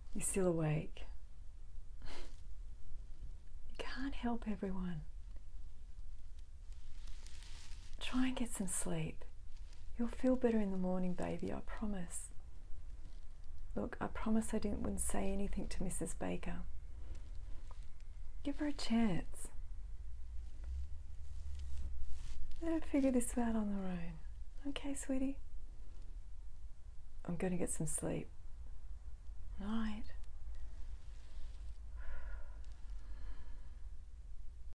You're still awake. You can't help everyone. Try and get some sleep. You'll feel better in the morning, baby, I promise. Look, I promise I wouldn't say anything to Mrs. Baker. Give her a chance. Let her figure this out on her own. Okay, sweetie? I'm going to get some sleep. Night.